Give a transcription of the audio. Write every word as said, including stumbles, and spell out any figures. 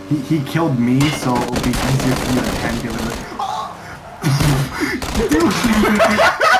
He, he killed me, so it'll be easier for you to hand deliver.